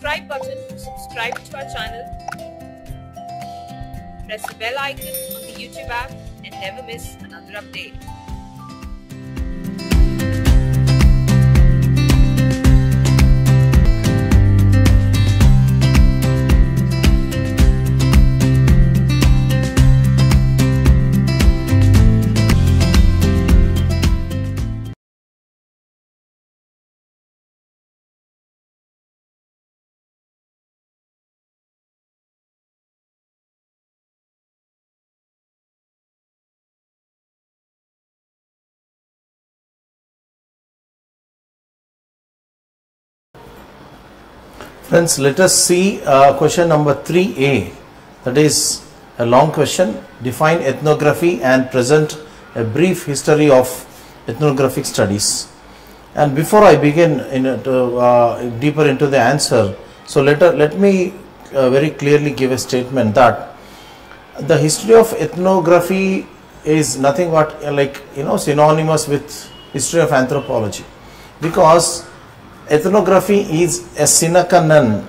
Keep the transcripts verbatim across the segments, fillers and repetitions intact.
subscribe button to subscribe to our channel. Press the bell icon on the YouTube app and never miss another update. Friends, let us see uh, question number three A. That is a long question. Define ethnography and present a brief history of ethnographic studies. And before I begin in, uh, deeper into the answer, so let, uh, let me uh, very clearly give a statement that the history of ethnography is nothing but uh, like, you know, synonymous with history of anthropology, because ethnography is a sine qua non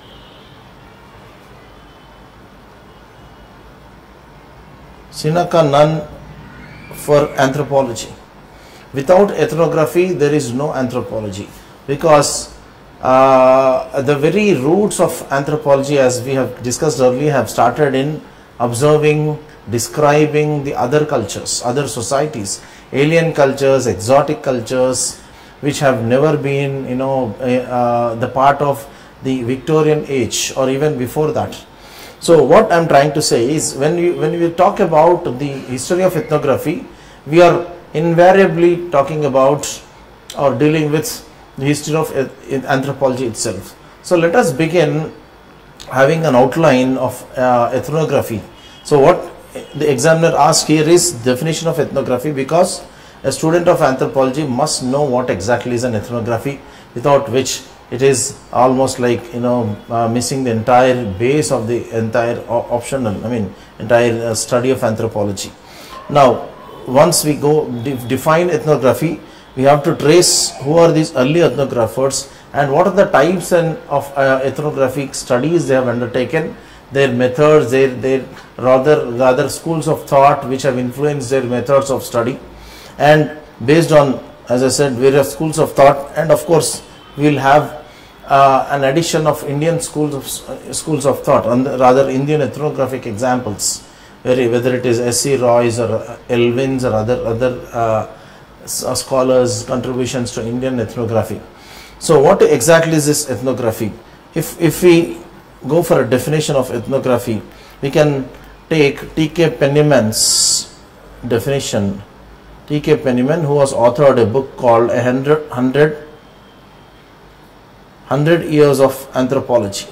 sine qua non for anthropology. Without ethnography, there is no anthropology, because uh, the very roots of anthropology, as we have discussed earlier, have started in observing, describing the other cultures, other societies, alien cultures, exotic cultures, which have never been, you know, uh, the part of the Victorian age or even before that. So what I am trying to say is, when we when we talk about the history of ethnography, we are invariably talking about or dealing with the history of anthropology itself. So let us begin having an outline of uh, ethnography. So what the examiner asks here is definition of ethnography, because a student of anthropology must know what exactly is an ethnography, without which it is almost like, you know, uh, missing the entire base of the entire optional, I mean, entire uh, study of anthropology. Now, once we go de define ethnography, we have to trace who are these early ethnographers and what are the types and of uh, ethnographic studies they have undertaken, their methods, their, their rather, rather schools of thought which have influenced their methods of study. And based on, as I said, various schools of thought, and of course we will have uh, an addition of Indian schools of uh, schools of thought, and rather Indian ethnographic examples, very, whether it is S C Roy's or uh, Elvin's or other other uh, scholars' contributions to Indian ethnography. So what exactly is this ethnography? If if we go for a definition of ethnography, we can take T K Penniman's definition. T K Penniman, who has authored a book called A Hundred, Hundred, Hundred Years of Anthropology.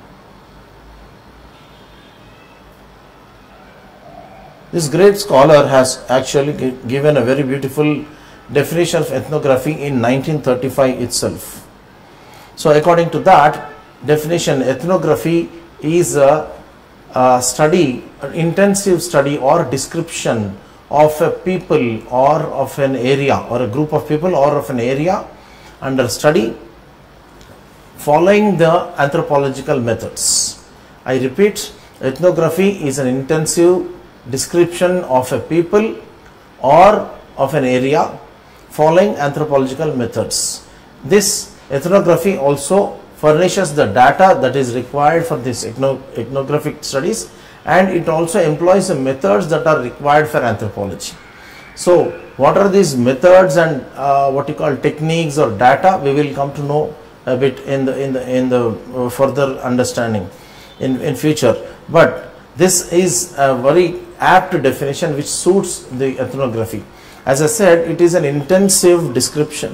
This great scholar has actually given a very beautiful definition of ethnography in nineteen thirty-five itself. So according to that definition, ethnography is a, a study, an intensive study or description of a people or of an area, or a group of people or of an area under study, following the anthropological methods. I repeat, ethnography is an intensive description of a people or of an area following anthropological methods. This ethnography also furnishes the data that is required for this ethnographic studies, and it also employs the methods that are required for anthropology. So what are these methods and uh, what you call techniques or data? We will come to know a bit in the in the in the uh, further understanding in in future. But this is a very apt definition which suits the ethnography. As I said, it is an intensive description.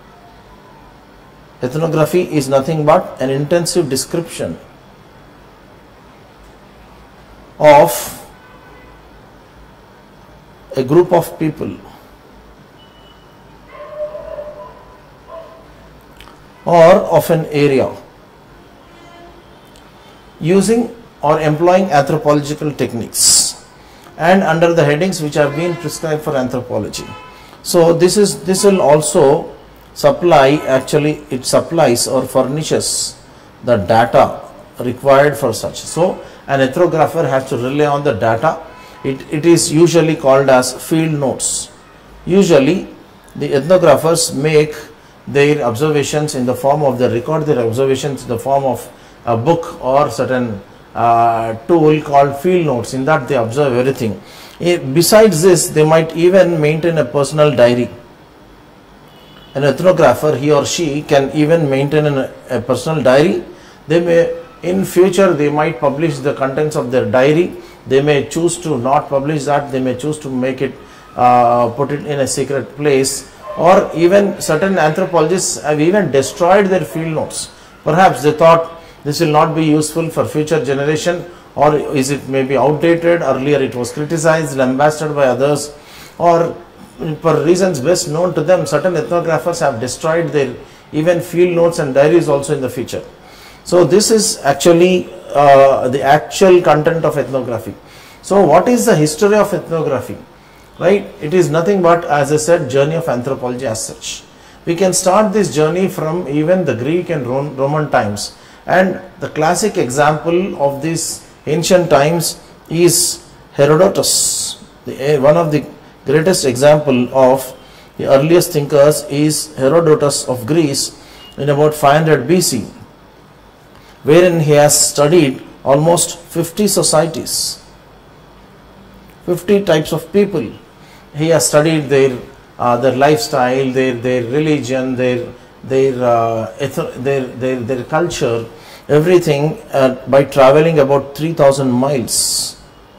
Ethnography is nothing but an intensive description of a group of people or of an area using or employing anthropological techniques and under the headings which have been prescribed for anthropology. So this is this will also supply, actually it supplies or furnishes the data required for such. So an ethnographer has to rely on the data. It, it is usually called as field notes. Usually the ethnographers make their observations in the form of, they record their observations in the form of a book or certain uh, tool called field notes. In that they observe everything. Besides this, they might even maintain a personal diary. An ethnographer, he or she can even maintain an, a personal diary. They may, in future, they might publish the contents of their diary. They may choose to not publish that. They may choose to make it, uh, put it in a secret place. Or even certain anthropologists have even destroyed their field notes. Perhaps they thought this will not be useful for future generation, or is it maybe outdated, earlier it was criticized, lambasted by others, or for reasons best known to them, certain ethnographers have destroyed their even field notes and diaries also in the future. So this is actually uh, the actual content of ethnography. So what is the history of ethnography? Right? It is nothing but, as I said, journey of anthropology as such. We can start this journey from even the Greek and Roman times, and the classic example of these ancient times is Herodotus. The, one of the greatest example of the earliest thinkers is Herodotus of Greece in about five hundred B C, wherein he has studied almost fifty societies, fifty types of people. He has studied their uh, their lifestyle, their their religion, their their uh, their, their their culture, everything uh, by traveling about three thousand miles.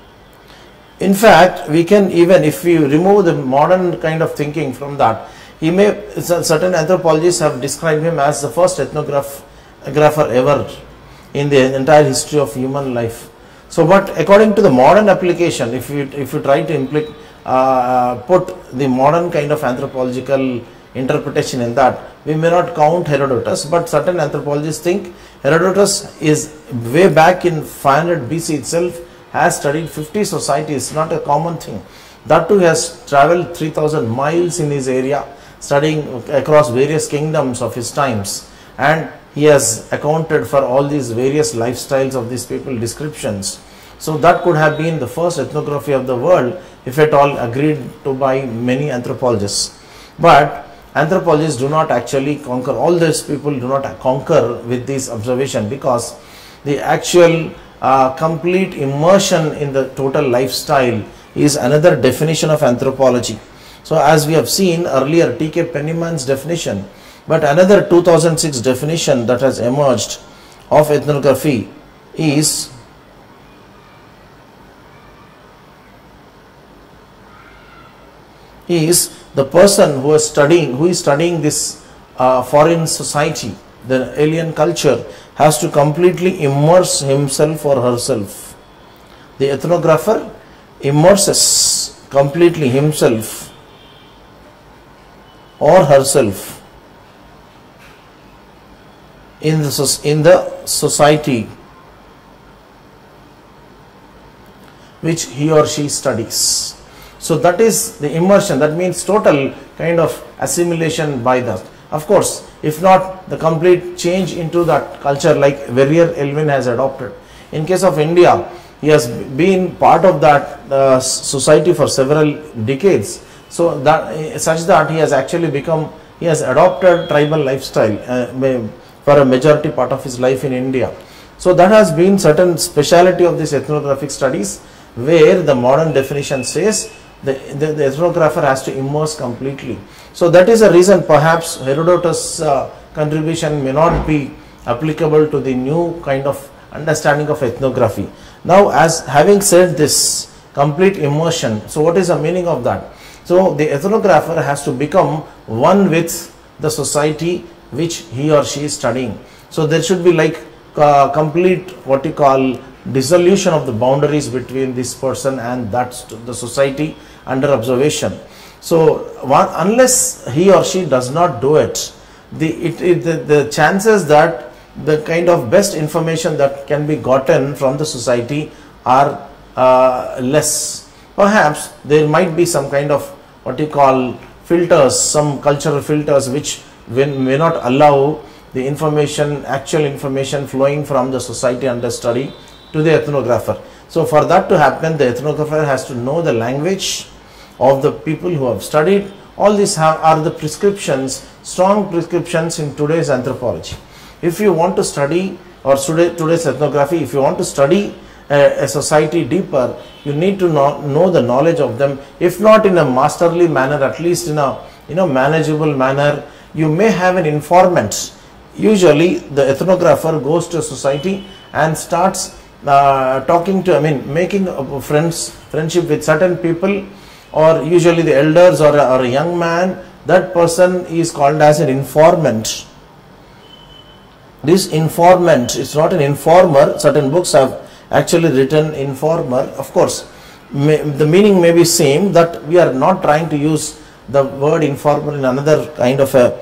In fact, we can even, if we remove the modern kind of thinking from that, he may, certain anthropologists have described him as the first ethnographer ever in the entire history of human life. So, but according to the modern application, if you if you try to implicate, uh, put the modern kind of anthropological interpretation in that, we may not count Herodotus, but certain anthropologists think Herodotus is way back in five hundred B C itself, has studied fifty societies, not a common thing. That too has traveled three thousand miles in his area, studying across various kingdoms of his times, and he has accounted for all these various lifestyles of these people, descriptions. So that could have been the first ethnography of the world, if at all agreed to by many anthropologists. But anthropologists do not actually conquer, all these people do not conquer with this observation, because the actual uh, complete immersion in the total lifestyle is another definition of anthropology. So as we have seen earlier, T K Penniman's definition, but another two thousand six definition that has emerged of ethnography is is the person who is studying, who is studying this uh, foreign society, the alien culture, has to completely immerse himself or herself. The ethnographer immerses completely himself or herself in the, in the society which he or she studies. So that is the immersion, that means total kind of assimilation by that. Of course, if not the complete change into that culture like Verrier Elwin has adopted. In case of India, he has been part of that uh, society for several decades. So that such that he has actually become, he has adopted tribal lifestyle uh, for a majority part of his life in India. So that has been certain speciality of this ethnographic studies, where the modern definition says the, the, the ethnographer has to immerse completely. So that is a reason perhaps Herodotus' uh, contribution may not be applicable to the new kind of understanding of ethnography. Now, as having said this complete immersion, so what is the meaning of that? So the ethnographer has to become one with the society which he or she is studying. So there should be like uh, complete what you call dissolution of the boundaries between this person and that the society under observation. So one, unless he or she does not do it, the, it, it, the, the chances that the kind of best information that can be gotten from the society are uh, less. Perhaps there might be some kind of what you call filters, some cultural filters which may not allow the information, actual information flowing from the society under study to the ethnographer. So for that to happen, the ethnographer has to know the language of the people who have studied. All these have, are the prescriptions, strong prescriptions in today's anthropology. If you want to study, or today, today's ethnography, if you want to study a, a society deeper, you need to know, know the knowledge of them, if not in a masterly manner, at least in a you know manageable manner. You may have an informant. Usually the ethnographer goes to a society and starts uh, talking to, I mean making friends, friendship with certain people, or usually the elders or a, or a young man. That person is called as an informant. This informant is not an informer. Certain books have actually written informer. Of course, may, the meaning may be same, that we are not trying to use the word informer in another kind of a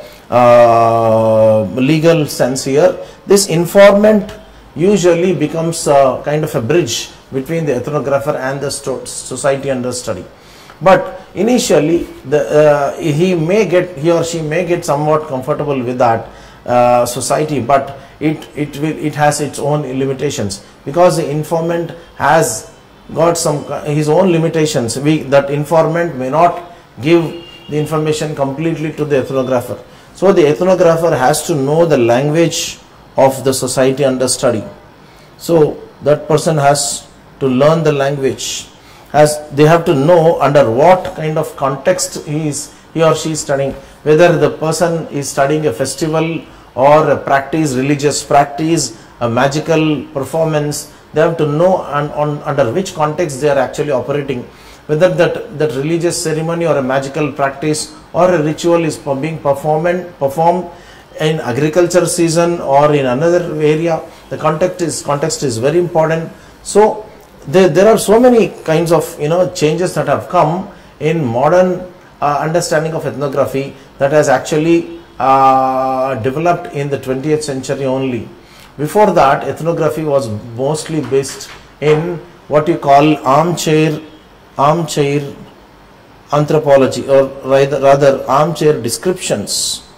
uh, legal sense here. This informant usually becomes a kind of a bridge between the ethnographer and the society under study. But initially, the uh, he may get, he or she may get somewhat comfortable with that uh, society, but it it will it has its own limitations, because the informant has got some his own limitations. We that informant may not give the information completely to the ethnographer. So the ethnographer has to know the language of the society under study. So that person has to learn the language. As they have to know under what kind of context he is he or she is studying, whether the person is studying a festival or a practice, religious practice, a magical performance. They have to know on, on under which context they are actually operating, whether that, that religious ceremony or a magical practice or a ritual is being performed, performed in agriculture season or in another area. The context is, context is very important. So There, there are so many kinds of you know changes that have come in modern uh, understanding of ethnography that has actually uh, developed in the twentieth century only. Before that, ethnography was mostly based in what you call armchair armchair anthropology, or rather, rather armchair descriptions.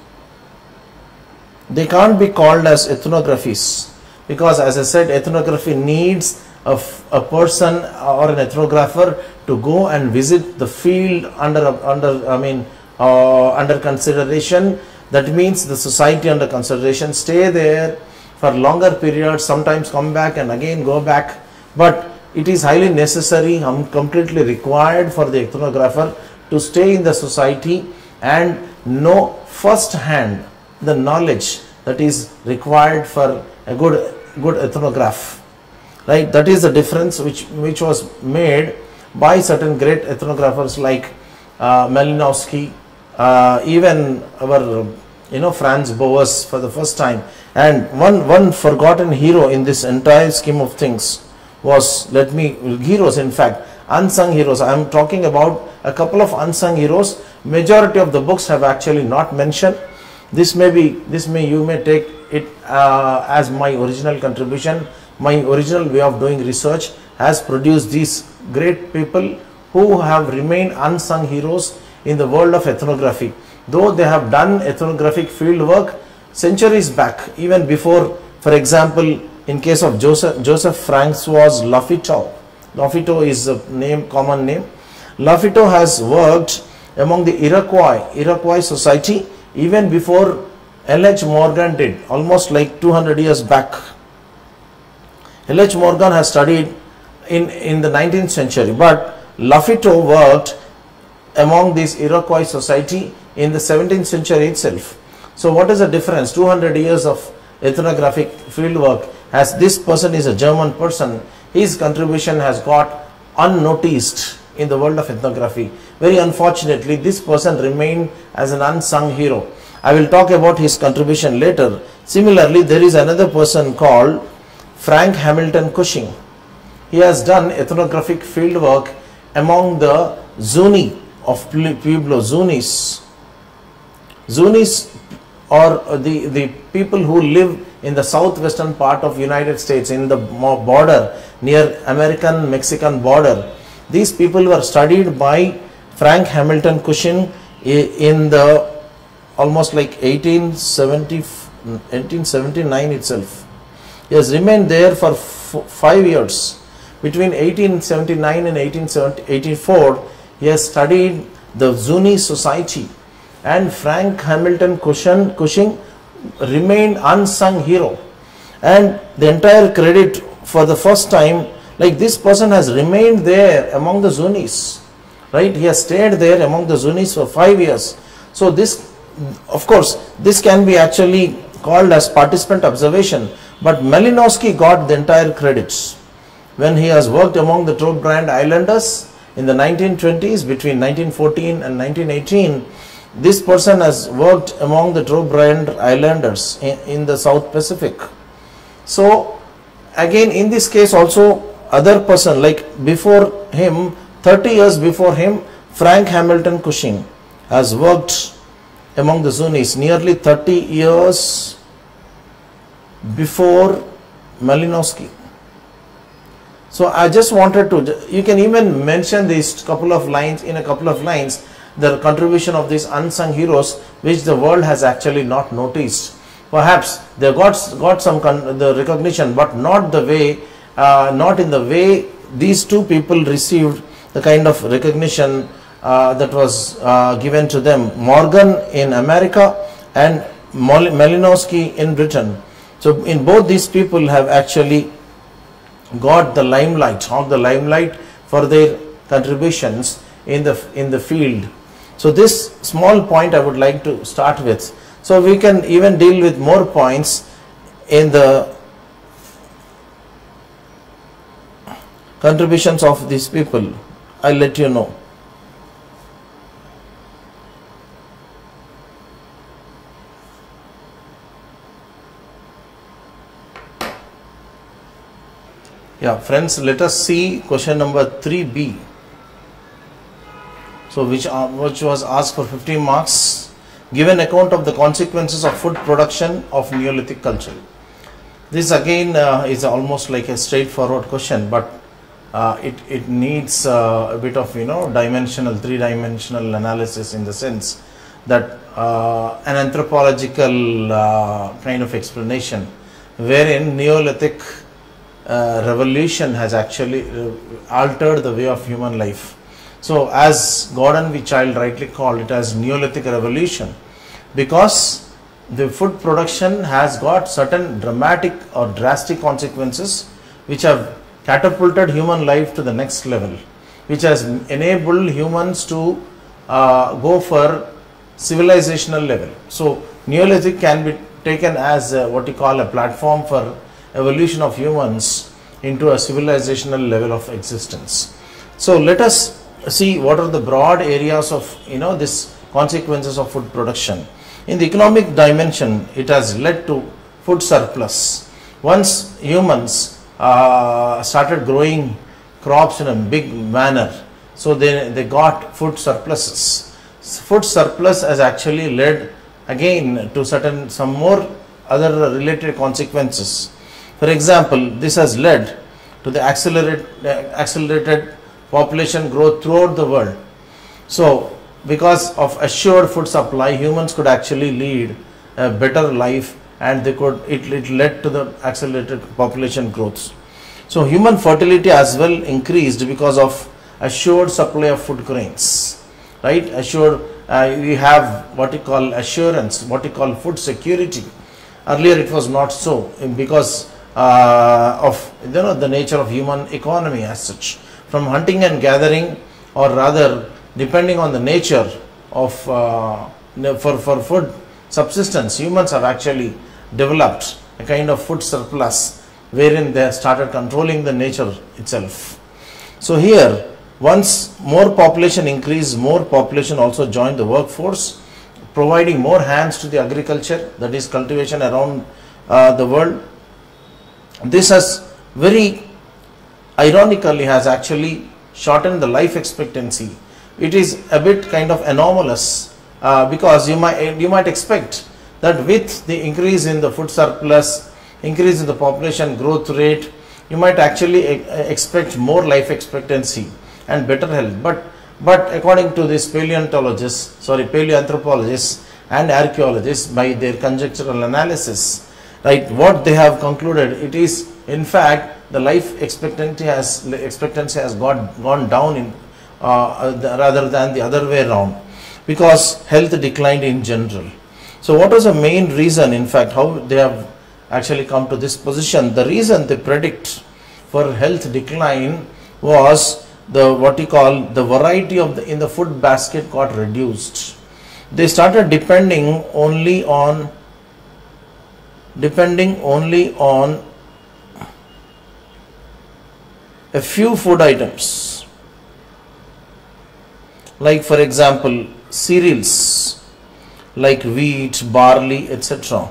They can't be called as ethnographies, because as I said, ethnography needs A, a person or an ethnographer to go and visit the field under under I mean uh, under consideration. That means the society under consideration, stay there for longer periods, sometimes come back and again go back. But it is highly necessary, um, completely required for the ethnographer to stay in the society and know first hand the knowledge that is required for a good good ethnograph. Right, that is the difference which which was made by certain great ethnographers like uh, Malinowski, uh, even our you know Franz Boas for the first time. And one one forgotten hero in this entire scheme of things was, let me heroes in fact unsung heroes. I am talking about a couple of unsung heroes. Majority of the books have actually not mentioned. This may be this may you may take it uh, as my original contribution. My original way of doing research has produced these great people who have remained unsung heroes in the world of ethnography. Though they have done ethnographic field work centuries back, even before, for example, in case of Joseph, Joseph Francois Lafitau. Lafitau is a name, common name. Lafitau has worked among the Iroquois, Iroquois society even before L H Morgan did, almost like two hundred years back. L H Morgan has studied in, in the nineteenth century, but Lafitau worked among this Iroquois society in the seventeenth century itself. So what is the difference? two hundred years of ethnographic field work, as this person is a German person, his contribution has got unnoticed in the world of ethnography. Very unfortunately, this person remained as an unsung hero. I will talk about his contribution later. Similarly, there is another person called Frank Hamilton Cushing. He has done ethnographic field work among the Zuni of Pueblo, Zunis. Zunis are the, the people who live in the southwestern part of United States, in the border near American-Mexican border. These people were studied by Frank Hamilton Cushing in the almost like eighteen seventy, eighteen seventy-nine itself. He has remained there for f five years. Between eighteen seventy-nine and eighteen eighty-four, he has studied the Zuni society, and Frank Hamilton Cushing, Cushing remained unsung hero. And the entire credit for the first time, like this person has remained there among the Zunis, right? He has stayed there among the Zunis for five years. So this, of course, this can be actually called as participant observation, but Malinowski got the entire credits. When he has worked among the Trout Brand Islanders in the nineteen twenties, between nineteen fourteen and nineteen eighteen, this person has worked among the Trout Brand Islanders in, in the South Pacific. So again, in this case also, other person like before him, thirty years before him, Frank Hamilton Cushing has worked among the Zunis, nearly thirty years before Malinowski. So I just wanted to, you can even mention these couple of lines, in a couple of lines, the contribution of these unsung heroes which the world has actually not noticed. Perhaps they got, got some con the recognition, but not the way, uh, not in the way these two people received the kind of recognition uh, that was uh, given to them. Morgan in America and Malinowski in Britain. So in both these people have actually got the limelight, hog the limelight for their contributions in the in the field. So this small point I would like to start with. So we can even deal with more points in the contributions of these people. I'll let you know. Yeah, friends, let us see question number three B. So which, uh, which was asked for fifteen marks. Give an account of the consequences of food production of Neolithic culture. This again uh, is almost like a straightforward question, but uh, it, it needs uh, a bit of, you know, dimensional, three-dimensional analysis, in the sense that uh, an anthropological uh, kind of explanation wherein Neolithic Uh, revolution has actually uh, altered the way of human life. So as Gordon V. Child rightly called it as Neolithic revolution, because the food production has got certain dramatic or drastic consequences which have catapulted human life to the next level, which has enabled humans to uh, go for civilizational level. So Neolithic can be taken as uh, what you call a platform for evolution of humans into a civilizational level of existence. So let us see what are the broad areas of, you know, this consequences of food production. In the economic dimension, it has led to food surplus. Once humans uh, started growing crops in a big manner, so they, they got food surpluses. Food surplus has actually led again to certain, some more other related consequences. For example, this has led to the accelerate, uh, accelerated population growth throughout the world. So, because of assured food supply, humans could actually lead a better life, and they could, it, it led to the accelerated population growth. So, human fertility as well increased because of assured supply of food grains, right? Assured, uh, we have what you call assurance, what you call food security. Earlier it was not so, because Uh, of, you know, the nature of human economy as such. From hunting and gathering, or rather depending on the nature of uh, for, for food subsistence, humans have actually developed a kind of food surplus wherein they started controlling the nature itself. So here, once more population increased, more population also joined the workforce, providing more hands to the agriculture, that is cultivation around uh, the world. This has very ironically has actually shortened the life expectancy. It is a bit kind of anomalous uh, because you might you might expect that with the increase in the food surplus, increase in the population growth rate, you might actually expect more life expectancy and better health. But but according to these paleontologists, sorry, paleoanthropologists, and archaeologists by their conjectural analysis, right, what they have concluded, it is in fact the life expectancy has expectancy has got gone down in uh, the, rather than the other way around, because health declined in general. So what was the main reason, in fact, how they have actually come to this position? The reason they predict for health decline was the what you call the variety of the in the food basket got reduced. They started depending only on depending only on a few food items, like for example cereals like wheat, barley, et cetera.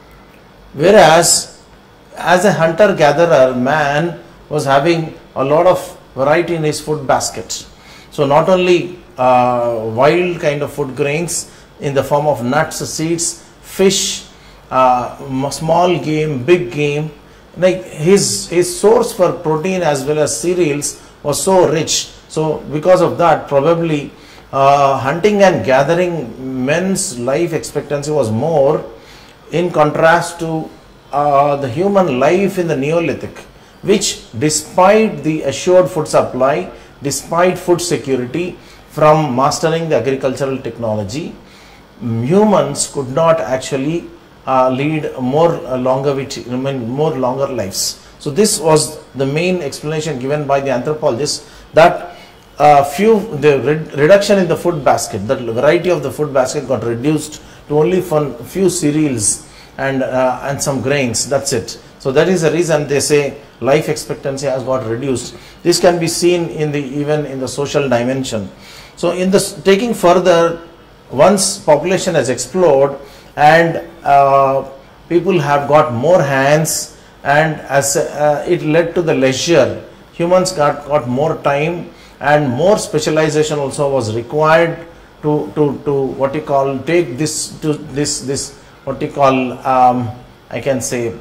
Whereas as a hunter-gatherer, man was having a lot of variety in his food basket. So not only uh, wild kind of food grains in the form of nuts, seeds, fish, uh, small game, big game, like his his source for protein as well as cereals was so rich. So because of that, probably uh, hunting and gathering men's life expectancy was more, in contrast to uh, the human life in the Neolithic, which despite the assured food supply, despite food security from mastering the agricultural technology, humans could not actually uh, lead more uh, longevity, more longer lives. So this was the main explanation given by the anthropologists, that uh, few the red, reduction in the food basket, the variety of the food basket got reduced to only for few cereals and uh, and some grains. That's it. So that is the reason they say life expectancy has got reduced. This can be seen in the even in the social dimension. So in this taking further, once population has exploded and uh, people have got more hands, and as uh, it led to the leisure, humans got, got more time, and more specialization also was required to, to, to what you call take this to this this what you call um, I can say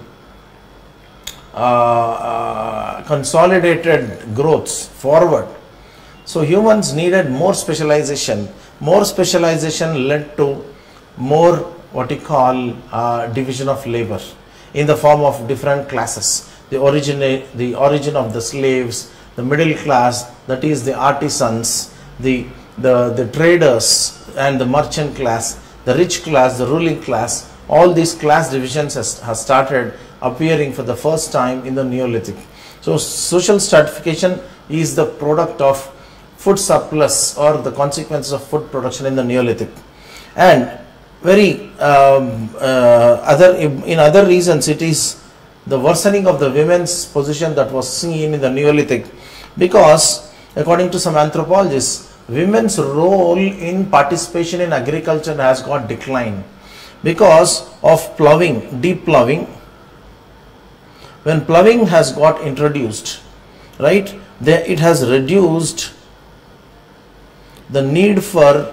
uh, uh, consolidated growths forward. So humans needed more specialization. More specialization led to more what you call uh, division of labor in the form of different classes. The origin, the origin of the slaves, the middle class, that is the artisans, the, the, the traders and the merchant class, the rich class, the ruling class, all these class divisions has, has started appearing for the first time in the Neolithic. So social stratification is the product of food surplus or the consequences of food production in the Neolithic. And very um, uh, other in other reasons, it is the worsening of the women's position that was seen in the Neolithic, because according to some anthropologists, women's role in participation in agriculture has got declined because of ploughing, deep ploughing. When ploughing has got introduced, right, there it has reduced the need for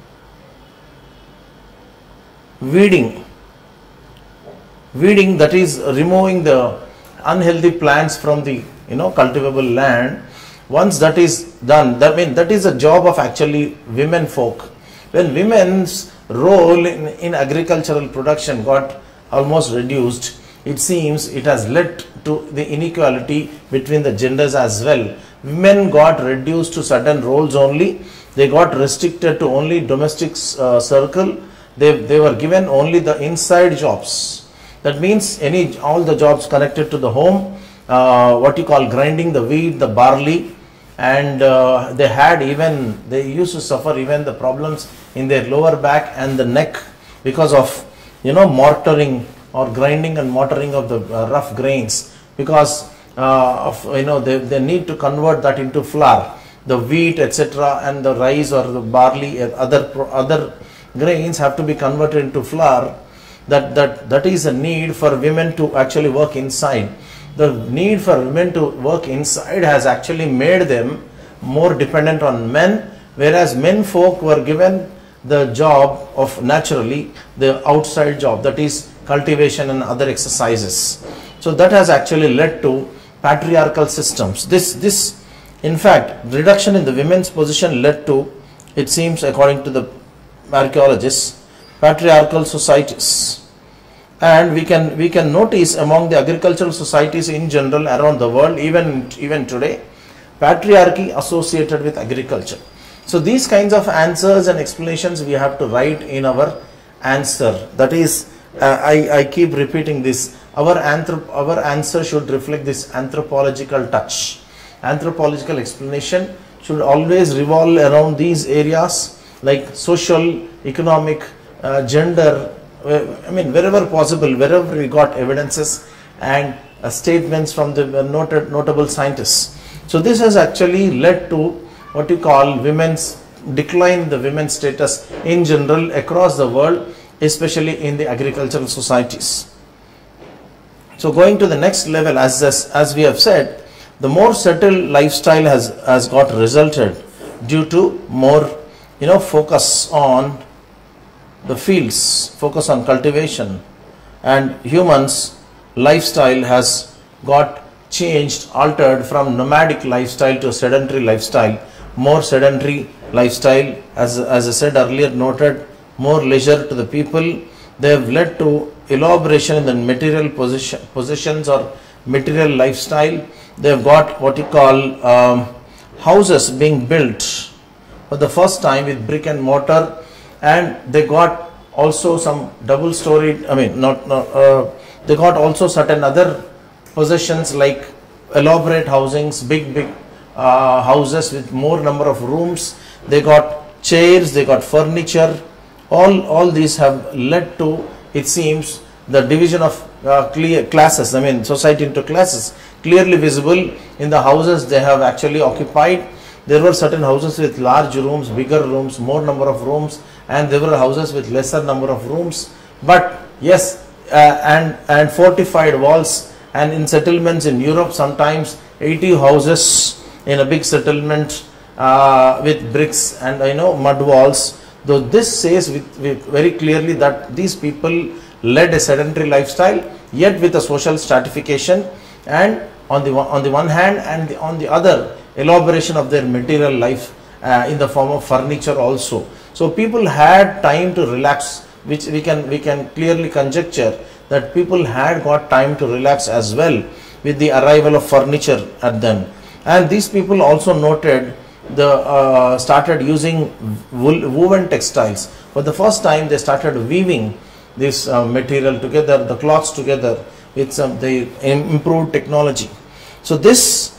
weeding. Weeding, that is removing the unhealthy plants from the you know cultivable land. Once that is done, that mean that is a job of actually women folk. When women's role in, in agricultural production got almost reduced, it seems it has led to the inequality between the genders as well. Women got reduced to certain roles only. They got restricted to only domestic uh, circle. They, they were given only the inside jobs. That means any all the jobs connected to the home, uh, what you call grinding the wheat, the barley, and uh, they had even, they used to suffer even the problems in their lower back and the neck because of, you know, mortaring or grinding and mortaring of the uh, rough grains, because uh, of, you know, they, they need to convert that into flour, the wheat, et cetera, and the rice or the barley, and other, other grains have to be converted into flour. That, that, that is a need for women to actually work inside. The need for women to work inside has actually made them more dependent on men, whereas men folk were given the job of naturally the outside job, that is cultivation and other exercises. So that has actually led to patriarchal systems. This, this in fact, reduction in the women's position led to, it seems according to the archaeologists, patriarchal societies. And we can we can notice among the agricultural societies in general around the world, even even today, patriarchy associated with agriculture. So these kinds of answers and explanations we have to write in our answer. That is, uh, I, I keep repeating this, our, anthrop our answer should reflect this anthropological touch. Anthropological explanation should always revolve around these areas like social, economic, uh, gender, uh, I mean wherever possible, wherever we got evidences and uh, statements from the noted, notable scientists. So this has actually led to what you call women's decline, the women's status in general across the world, especially in the agricultural societies. So going to the next level, as, as, as we have said, the more settled lifestyle has, has got resulted due to more, you know, focus on the fields, focus on cultivation, and humans' lifestyle has got changed, altered from nomadic lifestyle to sedentary lifestyle. More sedentary lifestyle, as, as I said earlier, noted more leisure to the people. They have led to elaboration in the material position, positions or material lifestyle. They have got what you call um, houses being built for the first time with brick and mortar, and they got also some double story, I mean not, not uh, they got also certain other possessions like elaborate housings, big big uh, houses with more number of rooms. They got chairs, they got furniture. All, all these have led to, it seems, the division of uh, clear classes, I mean society into classes, clearly visible in the houses they have actually occupied. There were certain houses with large rooms, bigger rooms, more number of rooms, and there were houses with lesser number of rooms. But yes, uh, and, and fortified walls, and in settlements in Europe sometimes eighty houses in a big settlement uh, with bricks and you know mud walls. Though this says with, with very clearly that these people led a sedentary lifestyle, yet with a social stratification, and on the on the one hand, and the, on the other, elaboration of their material life uh, in the form of furniture also. So people had time to relax, which we can we can clearly conjecture that people had got time to relax as well with the arrival of furniture at them. And these people also noted the uh, started using wool, woven textiles. For the first time they started weaving this uh, material together, the cloths together with some the improved technology. So this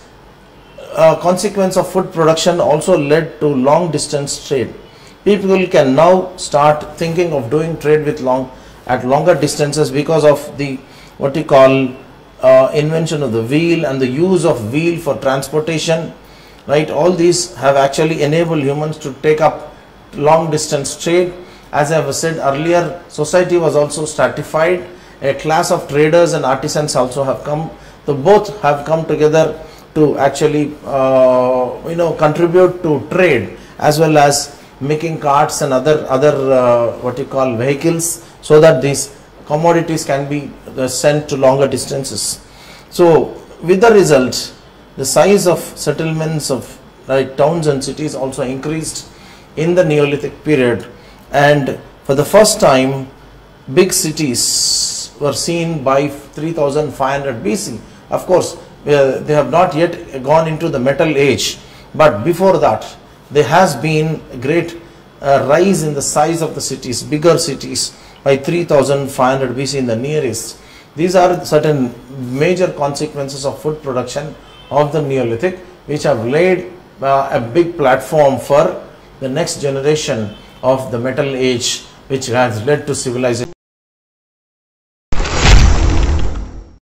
uh, consequence of food production also led to long distance trade. People can now start thinking of doing trade with long at longer distances because of the what you call uh, invention of the wheel and the use of wheel for transportation, right? All these have actually enabled humans to take up long distance trade. As I have said earlier, society was also stratified. A class of traders and artisans also have come. So both have come together to actually uh, you know contribute to trade as well as making carts and other other uh, what you call vehicles, so that these commodities can be uh, sent to longer distances. So with the result, the size of settlements of right, towns and cities also increased in the Neolithic period, and for the first time big cities were seen by three thousand five hundred B C. Of course, uh, they have not yet gone into the metal age, but before that there has been a great uh, rise in the size of the cities, bigger cities by three thousand five hundred B C in the Near East. These are certain major consequences of food production of the Neolithic, which have laid uh, a big platform for the next generation of the metal age, which has led to civilization.